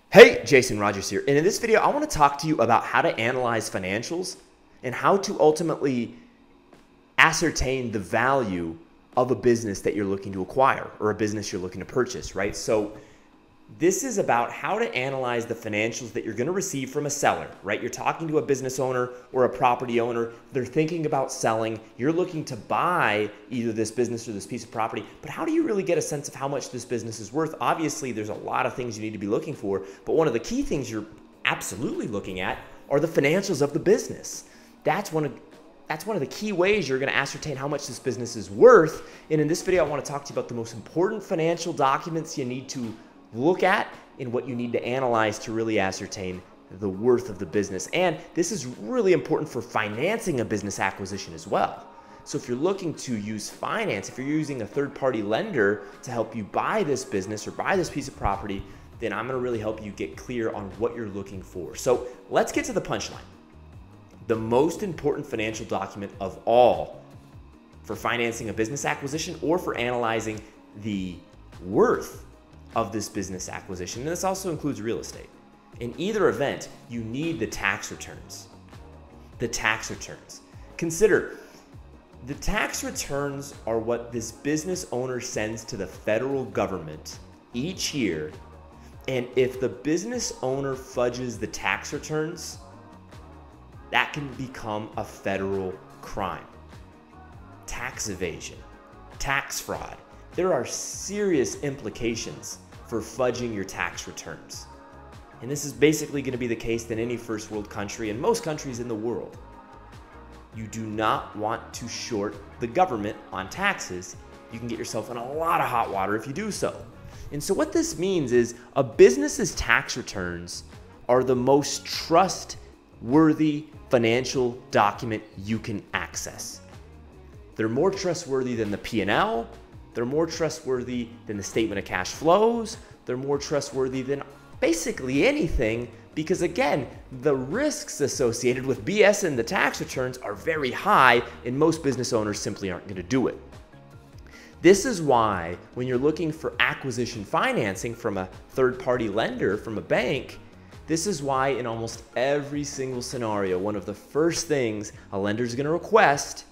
Hey, Jason Rogers here, and in this video I want to talk to you about how to analyze financials and how to ultimately ascertain the value of a business that you're looking to acquire or a business you're looking to purchase, right? So this is about how to analyze the financials that you're going to receive from a seller, right? You're talking to a business owner or a property owner. They're thinking about selling. You're looking to buy either this business or this piece of property. But how do you really get a sense of how much this business is worth? Obviously, there's a lot of things you need to be looking for. But one of the key things you're absolutely looking at are the financials of the business. That's one of the key ways you're going to ascertain how much this business is worth. And in this video, I want to talk to you about the most important financial documents you need to look at and what you need to analyze to really ascertain the worth of the business. And this is really important for financing a business acquisition as well. So if you're looking to use finance, if you're using a third-party lender to help you buy this business or buy this piece of property, then I'm going to really help you get clear on what you're looking for. So let's get to the punchline. The most important financial document of all for financing a business acquisition or for analyzing the worth of this business acquisition, and this also includes real estate. In either event, you need the tax returns. The tax returns. Consider, the tax returns are what this business owner sends to the federal government each year, and if the business owner fudges the tax returns, that can become a federal crime. Tax evasion, tax fraud. There are serious implications for fudging your tax returns. And this is basically going to be the case in any first world country and most countries in the world. You do not want to short the government on taxes. You can get yourself in a lot of hot water if you do so. And so what this means is a business's tax returns are the most trustworthy financial document you can access. They're more trustworthy than the P&L. They're more trustworthy than the statement of cash flows. They're more trustworthy than basically anything because, again, the risks associated with BS in the tax returns are very high and most business owners simply aren't going to do it. This is why when you're looking for acquisition financing from a third-party lender, from a bank, this is why in almost every single scenario, one of the first things a lender is going to request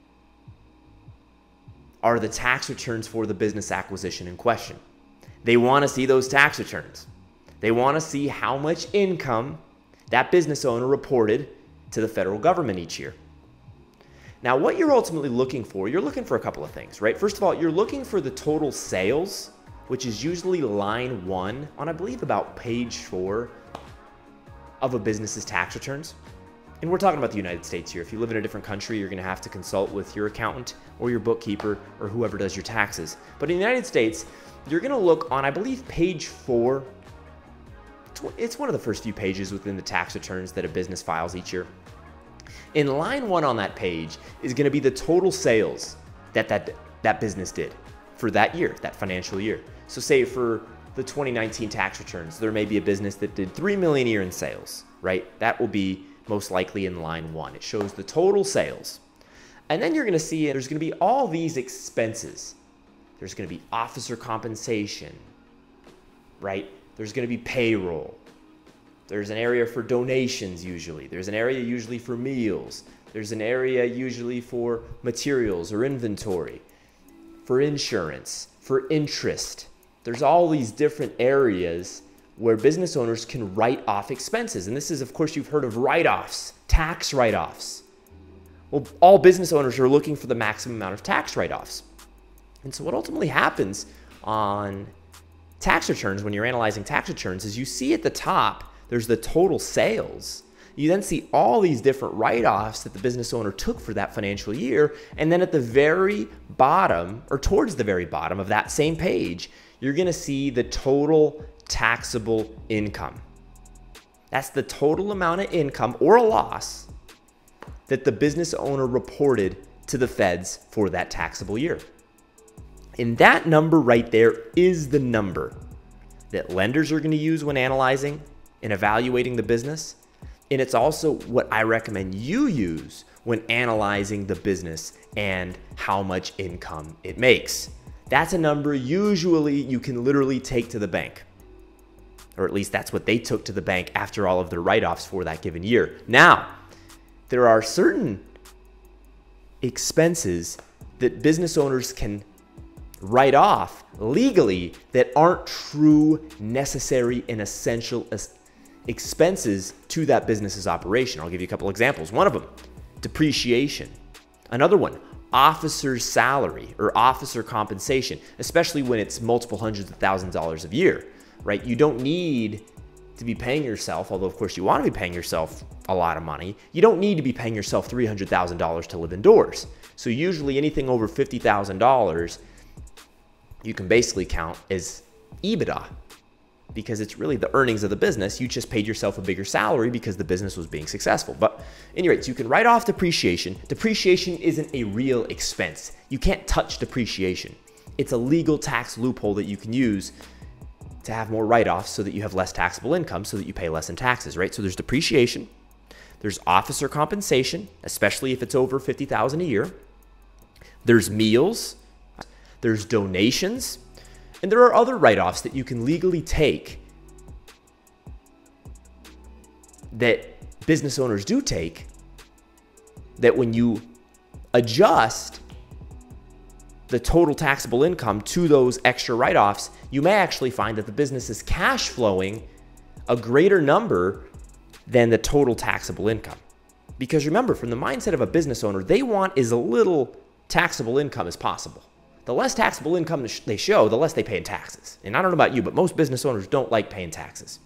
are the tax returns for the business acquisition in question. They want to see those tax returns. They want to see how much income that business owner reported to the federal government each year. Now, what you're ultimately looking for, you're looking for a couple of things, right? First of all, you're looking for the total sales, which is usually line 1 on, I believe, about page 4 of a business's tax returns. And we're talking about the United States here. If you live in a different country, you're going to have to consult with your accountant or your bookkeeper or whoever does your taxes. But in the United States, you're going to look on, I believe, page 4. It's one of the first few pages within the tax returns that a business files each year. In line 1 on that page is going to be the total sales that business did for that year, that financial year. So say for the 2019 tax returns, there may be a business that did $3 million a year in sales, right? That will be most likely in line 1. It shows the total sales. And then you're going to see there's going to be all these expenses. There's going to be officer compensation, right? There's going to be payroll. There's an area for donations usually. There's an area usually for meals. There's an area usually for materials or inventory, for insurance, for interest. There's all these different areas where business owners can write off expenses. And this is, of course, you've heard of write-offs, tax write-offs. Well, all business owners are looking for the maximum amount of tax write-offs. And so what ultimately happens on tax returns when you're analyzing tax returns is you see at the top, there's the total sales. You then see all these different write-offs that the business owner took for that financial year. And then at the very bottom, or towards the very bottom of that same page, you're going to see the total taxable income. That's the total amount of income or a loss that the business owner reported to the feds for that taxable year. And that number right there is the number that lenders are going to use when analyzing and evaluating the business. And it's also what I recommend you use when analyzing the business and how much income it makes. That's a number usually you can literally take to the bank. or at least that's what they took to the bank after all of their write-offs for that given year. Now, there are certain expenses that business owners can write off legally that aren't true, necessary, and essential expenses to that business's operation. I'll give you a couple examples. One of them, depreciation. Another one, officer's salary or officer compensation, especially when it's multiple hundreds of thousands of dollars a year, right? You don't need to be paying yourself, although of course you want to be paying yourself a lot of money. You don't need to be paying yourself $300,000 to live indoors. So usually anything over $50,000, you can basically count as EBITDA because it's really the earnings of the business. You just paid yourself a bigger salary because the business was being successful. But anyway, so you can write off depreciation. Depreciation isn't a real expense. You can't touch depreciation. It's a legal tax loophole that you can use to have more write-offs so that you have less taxable income so that you pay less in taxes, right? So there's depreciation. There's officer compensation, especially if it's over $50,000 a year. There's meals. There's donations, and there are other write-offs that you can legally take that business owners do take that when you adjust the total taxable income to those extra write-offs, you may actually find that the business is cash flowing a greater number than the total taxable income. Because remember, from the mindset of a business owner, they want as little taxable income as possible. The less taxable income they show, the less they pay in taxes. And I don't know about you, but most business owners don't like paying taxes.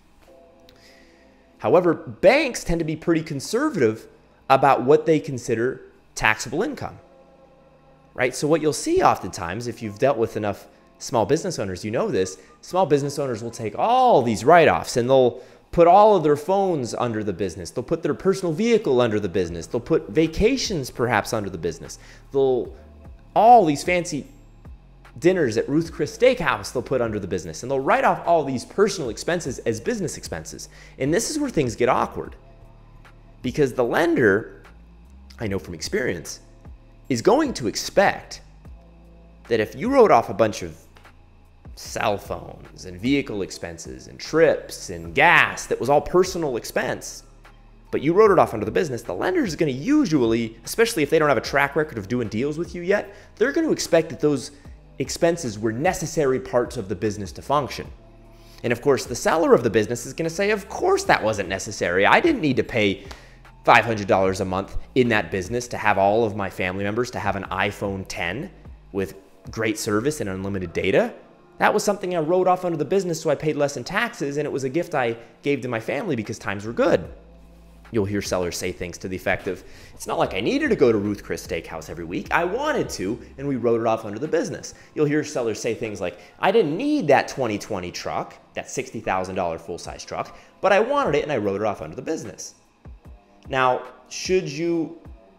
However, banks tend to be pretty conservative about what they consider taxable income, right? So what you'll see oftentimes, if you've dealt with enough small business owners, you know this, small business owners will take all these write-offs and they'll put all of their phones under the business. They'll put their personal vehicle under the business. They'll put vacations perhaps under the business. They'll all these fancy dinners at Ruth Chris Steakhouse they'll put under the business, and they'll write off all these personal expenses as business expenses. And this is where things get awkward because the lender, I know from experience, is going to expect that if you wrote off a bunch of cell phones and vehicle expenses and trips and gas that was all personal expense, but you wrote it off under the business, the lender is going to usually, especially if they don't have a track record of doing deals with you yet, they're going to expect that those expenses were necessary parts of the business to function. And of course, the seller of the business is going to say, of course that wasn't necessary. I didn't need to pay $500 a month in that business to have all of my family members to have an iPhone 10 with great service and unlimited data. That was something I wrote off under the business so I paid less in taxes, and it was a gift I gave to my family because times were good. You'll hear sellers say things to the effect of, it's not like I needed to go to Ruth Chris Steakhouse every week. I wanted to, and we wrote it off under the business. You'll hear sellers say things like, I didn't need that 2020 truck, that $60,000 full-size truck, but I wanted it and I wrote it off under the business. Now, should you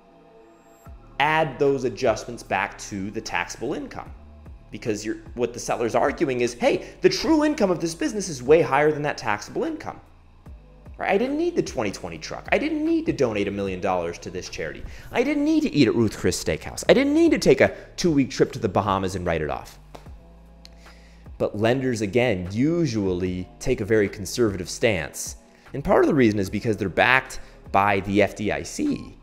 add those adjustments back to the taxable income? Because what the seller's arguing is, hey, the true income of this business is way higher than that taxable income. Right? I didn't need the 2020 truck. I didn't need to donate $1 million to this charity. I didn't need to eat at Ruth Chris Steakhouse. I didn't need to take a 2-week trip to the Bahamas and write it off. But lenders, again, usually take a very conservative stance. And part of the reason is because they're backed by the FDIC,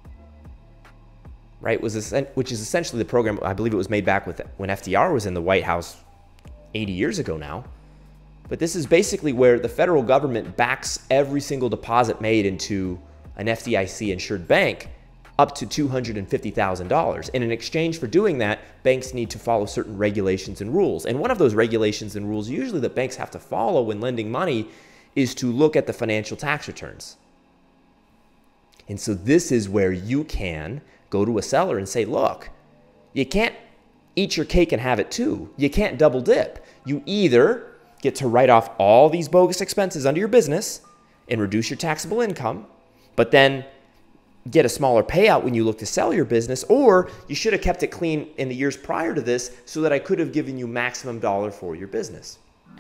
right? Which is essentially the program, I believe it was made back when FDR was in the White House 80 years ago now. But this is basically where the federal government backs every single deposit made into an FDIC-insured bank up to $250,000. And in exchange for doing that, banks need to follow certain regulations and rules. And one of those regulations and rules usually that banks have to follow when lending money is to look at the financial tax returns. And so this is where you can go to a seller and say, look, you can't eat your cake and have it too. You can't double dip. You either get to write off all these bogus expenses under your business and reduce your taxable income, but then get a smaller payout when you look to sell your business, or you should have kept it clean in the years prior to this so that I could have given you maximum dollar for your business.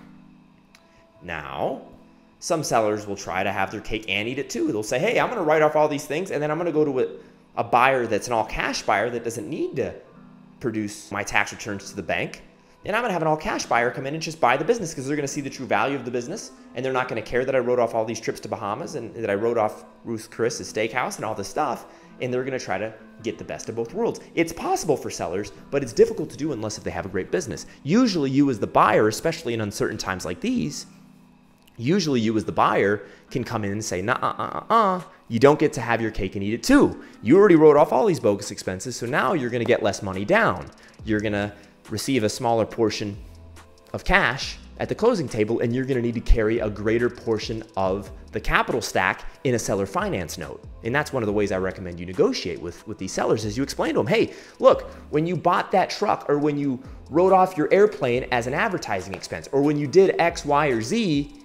Now, some sellers will try to have their cake and eat it too. They'll say, hey, I'm going to write off all these things, and then I'm going to go to a buyer that's an all-cash buyer that doesn't need to produce my tax returns to the bank. And I'm going to have an all-cash buyer come in and just buy the business because they're going to see the true value of the business, and they're not going to care that I wrote off all these trips to Bahamas and that I wrote off Ruth Chris's steakhouse and all this stuff, and they're going to try to get the best of both worlds. It's possible for sellers, but it's difficult to do unless if they have a great business. Usually you as the buyer, especially in uncertain times like these, usually you as the buyer can come in and say, you don't get to have your cake and eat it too. You already wrote off all these bogus expenses, so now you're going to get less money down. You're going to receive a smaller portion of cash at the closing table, and you're going to need to carry a greater portion of the capital stack in a seller finance note. And that's one of the ways I recommend you negotiate with these sellers, is you explain to them, hey, look, when you bought that truck, or when you wrote off your airplane as an advertising expense, or when you did X, Y, or Z,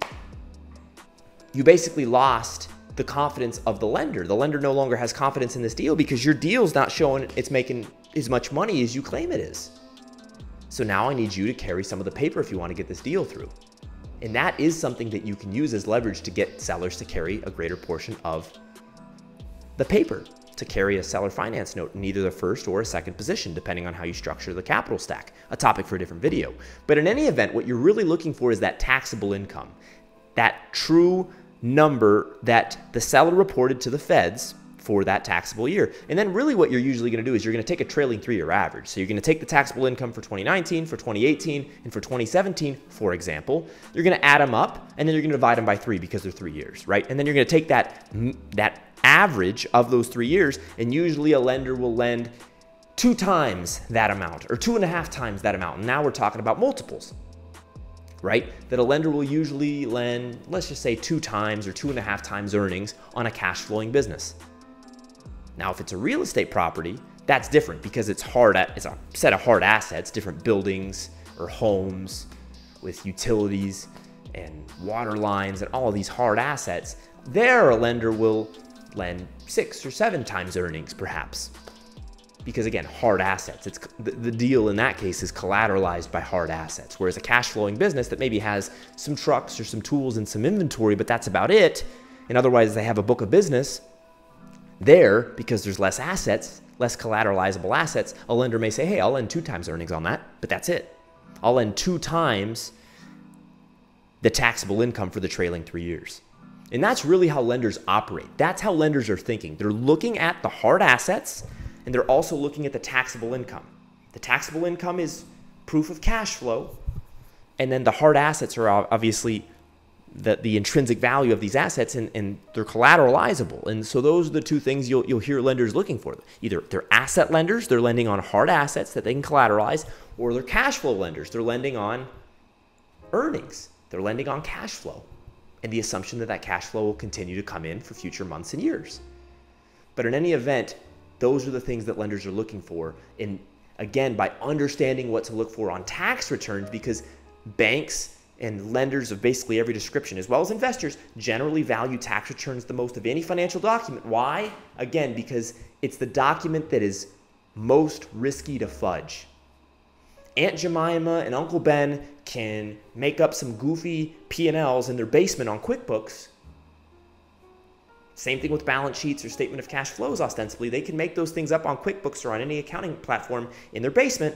you basically lost the confidence of the lender. The lender no longer has confidence in this deal because your deal's not showing it's making as much money as you claim it is. So now I need you to carry some of the paper if you want to get this deal through. And that is something that you can use as leverage to get sellers to carry a greater portion of the paper, to carry a seller finance note in either the first or a second position, depending on how you structure the capital stack, a topic for a different video. But in any event, what you're really looking for is that taxable income, that true number that the seller reported to the feds for that taxable year. And then really what you're usually going to do is you're going to take a trailing 3-year average. So you're going to take the taxable income for 2019, for 2018, and for 2017, for example. You're going to add them up, and then you're going to divide them by 3 because they're 3 years, right? And then you're going to take that average of those 3 years, and usually a lender will lend 2 times that amount, or 2.5 times that amount. And now we're talking about multiples, right? That a lender will usually lend, let's just say 2 times or 2.5 times earnings on a cash flowing business. Now, if it's a real estate property, that's different because it's a set of hard assets, different buildings or homes with utilities and water lines and all of these hard assets. There, a lender will lend 6 or 7 times earnings, perhaps. Because again, hard assets. It's the deal in that case is collateralized by hard assets. Whereas a cash flowing business that maybe has some trucks or some tools and some inventory, but that's about it. And otherwise they have a book of business. There, because there's less assets, less collateralizable assets, a lender may say, hey, I'll lend 2 times earnings on that, but that's it. I'll lend 2 times the taxable income for the trailing 3 years. And that's really how lenders operate. That's how lenders are thinking. They're looking at the hard assets, and they're also looking at the taxable income. The taxable income is proof of cash flow, and then the hard assets are obviously the intrinsic value of these assets, and they're collateralizable. And so those are the 2 things you'll hear lenders looking for. Either they're asset lenders, they're lending on hard assets that they can collateralize, or they're cash flow lenders. They're lending on earnings. They're lending on cash flow, and the assumption that that cash flow will continue to come in for future months and years. But in any event, those are the things that lenders are looking for. And again, by understanding what to look for on tax returns, because banks and lenders of basically every description, as well as investors, generally value tax returns the most of any financial document. Why? Again, because it's the document that is most risky to fudge. Aunt Jemima and Uncle Ben can make up some goofy P&Ls in their basement on QuickBooks. Same thing with balance sheets or statement of cash flows, ostensibly. They can make those things up on QuickBooks or on any accounting platform in their basement.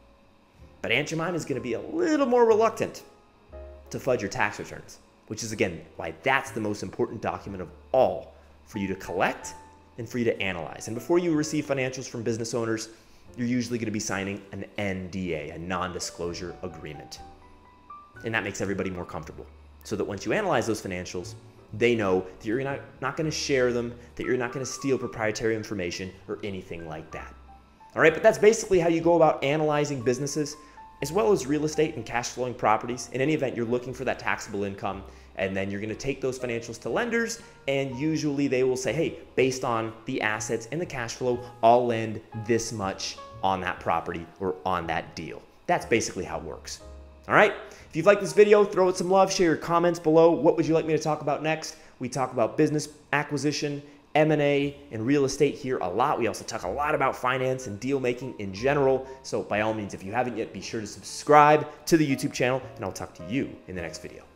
But Aunt Jemima is going to be a little more reluctant to fudge your tax returns, which is, again, why that's the most important document of all for you to collect and for you to analyze. And before you receive financials from business owners, you're usually going to be signing an NDA, a non-disclosure agreement. And that makes everybody more comfortable, so that once you analyze those financials, they know that you're not going to share them, that you're not going to steal proprietary information or anything like that. All right, but that's basically how you go about analyzing businesses, as well as real estate and cash flowing properties. In any event, you're looking for that taxable income, and then you're going to take those financials to lenders, and usually they will say, hey, based on the assets and the cash flow, I'll lend this much on that property or on that deal. That's basically how it works. All right, if you've liked this video, throw it some love, share your comments below. What would you like me to talk about next? We talk about business acquisition, M&A, and real estate here a lot. We also talk a lot about finance and deal making in general. So by all means, if you haven't yet, be sure to subscribe to the YouTube channel, and I'll talk to you in the next video.